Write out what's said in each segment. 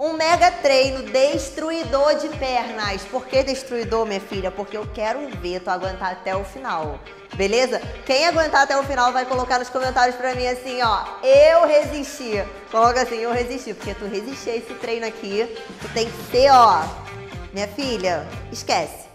um mega treino destruidor de pernas. Por que destruidor, minha filha? Porque eu quero ver tu aguentar até o final, beleza? Quem aguentar até o final vai colocar nos comentários pra mim assim, ó, eu resisti. Coloca assim, eu resisti, porque tu resistir a esse treino aqui, tu tem que ser, ó, minha filha, esquece.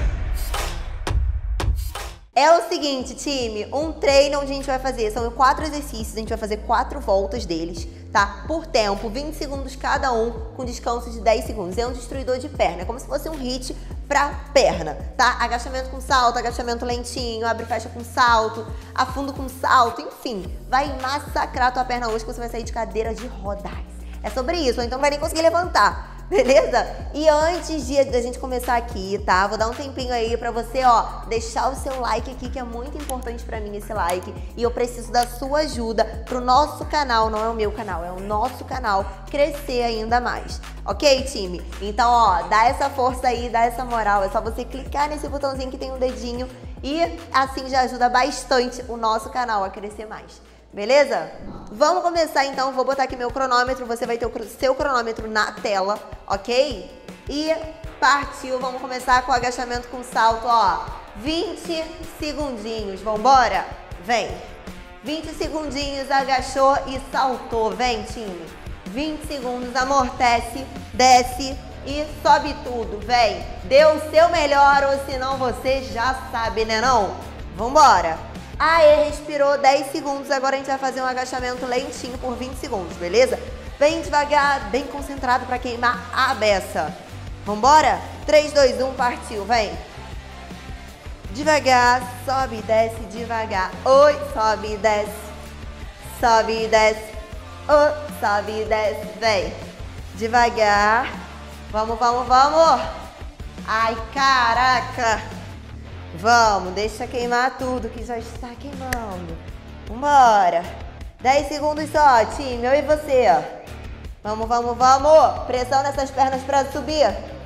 É o seguinte, time, um treino onde a gente vai fazer, são 4 exercícios, a gente vai fazer 4 voltas deles, tá? Por tempo, 20 segundos cada um, com descanso de 10 segundos. É um destruidor de perna, é como se fosse um hit pra perna, tá? Agachamento com salto, agachamento lentinho, abre e fecha com salto, afundo com salto, enfim. Vai massacrar tua perna hoje que você vai sair de cadeira de rodas. É sobre isso, ou então não vai nem conseguir levantar. Beleza? E antes da gente começar aqui, tá? Vou dar um tempinho aí pra você, ó, deixar o seu like aqui, que é muito importante pra mim esse like. E eu preciso da sua ajuda pro nosso canal, não é o meu canal, é o nosso canal, crescer ainda mais. Ok, time? Então, ó, dá essa força aí, dá essa moral. É só você clicar nesse botãozinho que tem um dedinho e assim já ajuda bastante o nosso canal a crescer mais. Beleza? Vamos começar então, vou botar aqui meu cronômetro, você vai ter o seu cronômetro na tela, ok? E partiu, vamos começar com o agachamento com salto, ó, 20 segundinhos, vambora? Vem! 20 segundinhos, agachou e saltou, vem time! 20 segundos, amortece, desce e sobe tudo, vem! Dê o seu melhor ou senão você já sabe, né não? Vambora! Aê, respirou 10 segundos, agora a gente vai fazer um agachamento lentinho por 20 segundos, beleza? Bem devagar, bem concentrado pra queimar a beça. Vambora? 3, 2, 1, partiu, vem! Devagar, sobe e desce, devagar. Oi, sobe e desce. Sobe e desce. Oi, sobe e desce, vem. Devagar. Vamos, vamos, vamos! Ai, caraca! Vamos, deixa queimar tudo que já está queimando. Vambora. 10 segundos só, time. Eu e você. Vamos, vamos, vamos. Pressão nessas pernas para subir.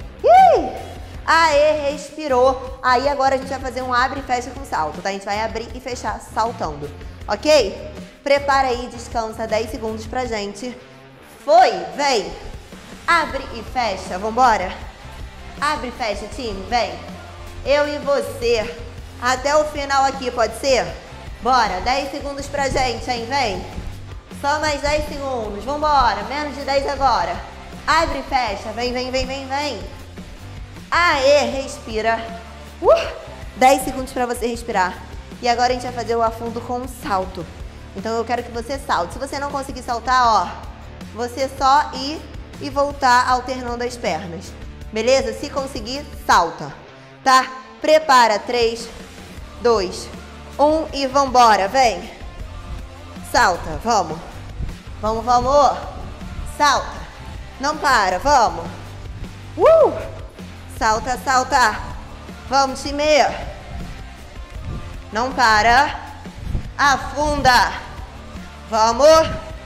Aê, respirou. Aí agora a gente vai fazer um abre e fecha com salto, tá? A gente vai abrir e fechar saltando. Ok? Prepara aí, descansa 10 segundos pra gente. Foi, vem. Abre e fecha, vambora. Abre e fecha, time, vem. Eu e você, até o final aqui, pode ser? Bora, 10 segundos pra gente, hein, vem. Só mais 10 segundos, vambora, menos de 10 agora. Abre e fecha, vem, vem, vem, vem, vem. Aê, respira. 10 segundos pra você respirar. E agora a gente vai fazer o afundo com um salto. Então eu quero que você salte. Se você não conseguir saltar, ó, você só ir e voltar alternando as pernas. Beleza? Se conseguir, salta. Tá? Prepara, 3, 2, 1 e vambora, vem. Salta, vamos. Vamos, vamos. Salta. Não para, vamos. Salta, salta. Vamos, time. Não para. Afunda. Vamos.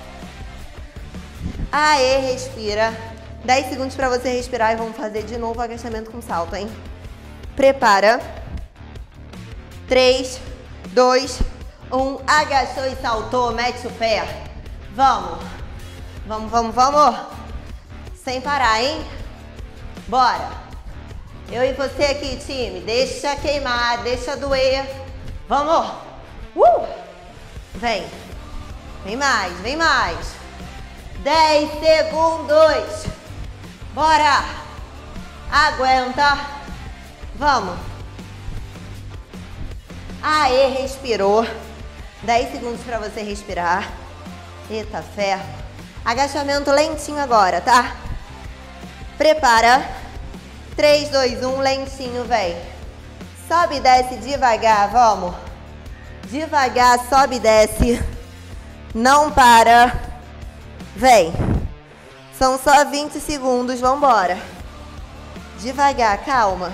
Aê, respira. 10 segundos pra você respirar e vamos fazer de novo o agachamento com salto, hein? Prepara. 3, 2, 1. Agachou e saltou. Mete o pé. Vamos. Vamos, vamos, vamos. Sem parar, hein? Bora. Eu e você aqui, time. Deixa queimar, deixa doer. Vamos. Vem. Vem mais, vem mais. 10 segundos. Bora. Aguenta. Vamos. Aê, respirou. 10 segundos pra você respirar. Eita, ferro. Agachamento lentinho agora, tá? Prepara. 3, 2, 1, lentinho, vem. Sobe e desce devagar, vamos. Devagar, sobe e desce. Não para. Vem. São só 20 segundos, vambora. Devagar, calma.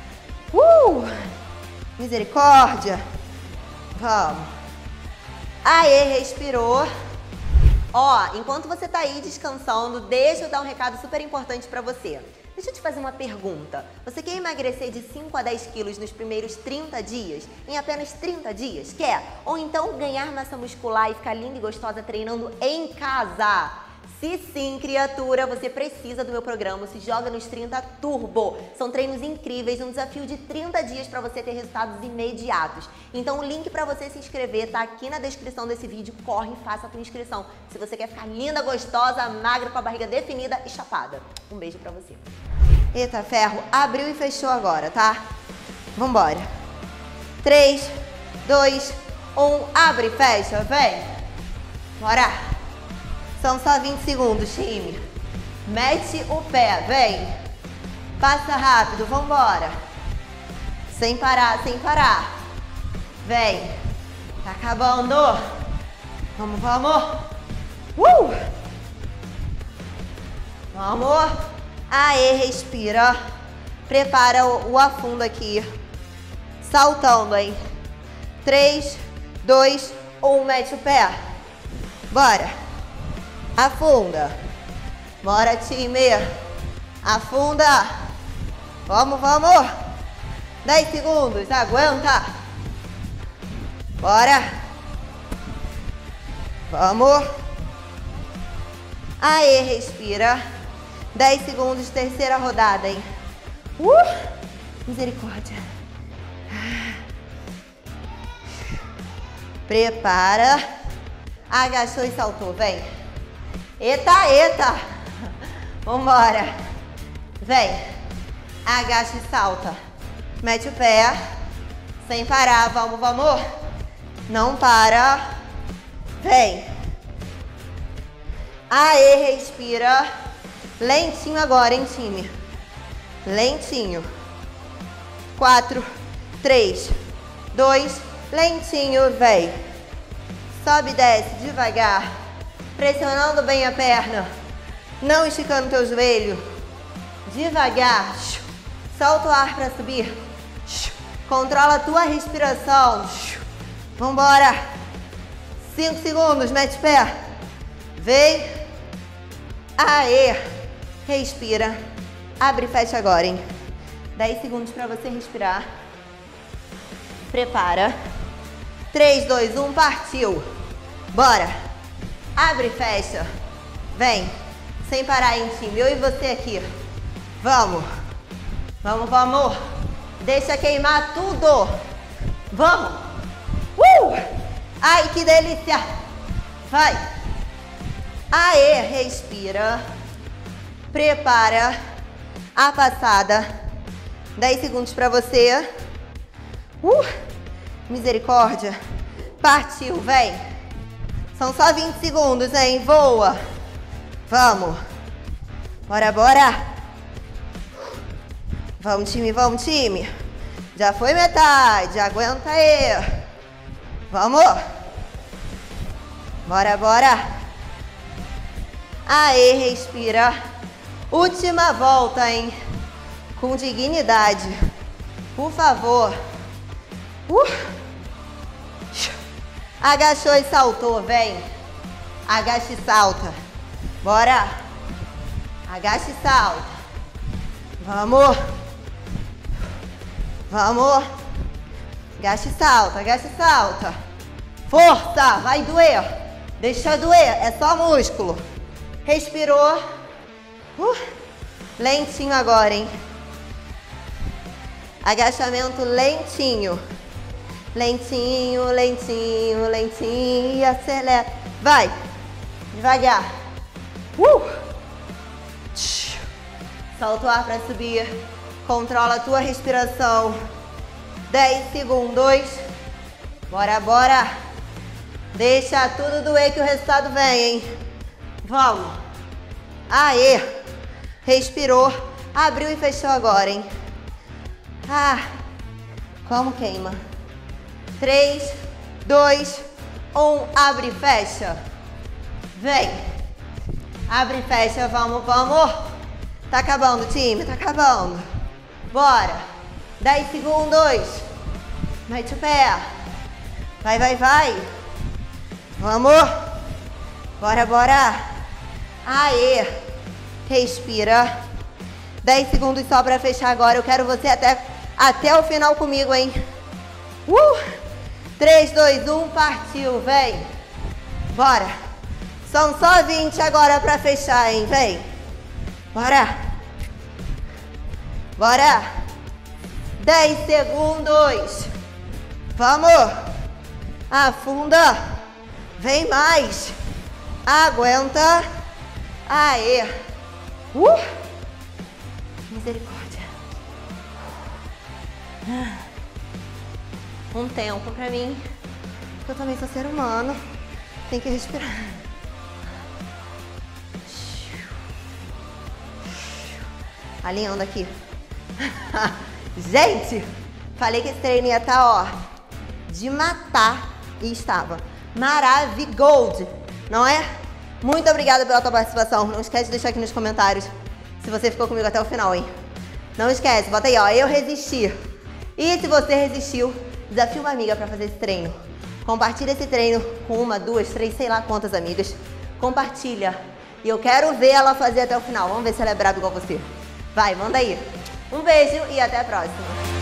Misericórdia. Vamos. Aê, respirou. Ó, enquanto você tá aí descansando, deixa eu dar um recado super importante pra você. Deixa eu te fazer uma pergunta. Você quer emagrecer de 5 a 10 quilos nos primeiros 30 dias? Em apenas 30 dias? Quer? Ou então ganhar massa muscular e ficar linda e gostosa treinando em casa? Se sim, criatura, você precisa do meu programa Se Joga nos 30 Turbo. São treinos incríveis, um desafio de 30 dias para você ter resultados imediatos. Então o link para você se inscrever tá aqui na descrição desse vídeo. Corre e faça a tua inscrição. Se você quer ficar linda, gostosa, magra, com a barriga definida e chapada. Um beijo para você. Eita ferro, abriu e fechou agora, tá? Vambora. 3, 2, 1, abre e fecha, vem. Bora. São só 20 segundos, time. Mete o pé, vem. Passa rápido, vambora. Sem parar, sem parar. Vem. Tá acabando. Vamos, vamos. Vamos. Aê, respira. Prepara o afundo aqui. Saltando, hein. 3, 2, 1, mete o pé. Bora. Afunda. Bora, time. Afunda. Vamos, vamos. 10 segundos, aguenta. Bora. Vamos. Aê, respira. 10 segundos, terceira rodada, hein. Misericórdia. Prepara. Agachou e saltou, vem. Eita, eita. Vambora. Vem. Agacha e salta. Mete o pé. Sem parar. Vamos, vamos. Não para. Vem. Aê, respira. Lentinho agora, hein, time? Lentinho. 4, 3, 2, lentinho, vem. Sobe e desce devagar. Pressionando bem a perna, não esticando teu joelho. Devagar. Solta o ar para subir. Controla a tua respiração. Vambora. 5 segundos, mete pé. Vem. Aê. Respira. Abre e fecha agora, hein. 10 segundos para você respirar. Prepara. 3, 2, 1, partiu. Bora. Abre e fecha. Vem. Sem parar, hein, time. Eu e você aqui. Vamos. Vamos, vamos. Deixa queimar tudo. Vamos. Ai, que delícia. Vai. Aê, respira. Prepara a passada. 10 segundos para você. Misericórdia. Partiu, vem. São só 20 segundos, hein? Voa. Vamos. Bora, bora. Vamos, time, vamos, time. Já foi metade. Aguenta aí. Vamos. Bora, bora. Aê, respira. Última volta, hein? Com dignidade. Por favor. Agachou e saltou, vem. Agacha e salta. Bora. Agacha e salta. Vamos. Vamos. Agacha e salta, agacha e salta. Força, vai doer. Deixa doer, é só músculo. Respirou. Lentinho agora, hein. Agachamento lentinho. Lentinho, lentinho, lentinho e acelera. Vai. Devagar. Solta o ar para subir. Controla a tua respiração. 10 segundos. Bora, bora. Deixa tudo doer que o resultado vem, hein. Vamos. Aê. Respirou. Abriu e fechou agora, hein. Como queima. 3, 2, 1, abre e fecha. Vem. Abre e fecha, vamos, vamos. Tá acabando, time, tá acabando. Bora. 10 segundos. Mete o pé. Vai, vai, vai. Vamos. Bora, bora. Aê. Respira. 10 segundos só pra fechar agora. Eu quero você até o final comigo, hein. 3, 2, 1, partiu, vem. Bora. São só 20 agora pra fechar, hein? Vem. Bora. Bora. 10 segundos. Vamos. Afunda. Vem mais. Aguenta. Aê. Misericórdia. Um tempo pra mim. Eu também sou ser humano. Tem que respirar. Alinhando aqui. Gente, falei que esse treino ia estar, ó, de matar. E estava. Maravigold, não é? Muito obrigada pela tua participação. Não esquece de deixar aqui nos comentários se você ficou comigo até o final, hein? Não esquece, bota aí, ó, eu resisti. E se você resistiu, desafia uma amiga pra fazer esse treino. Compartilha esse treino com uma, duas, três, sei lá quantas amigas. Compartilha. E eu quero ver ela fazer até o final. Vamos ver se ela é braba igual você. Vai, manda aí. Um beijo e até a próxima.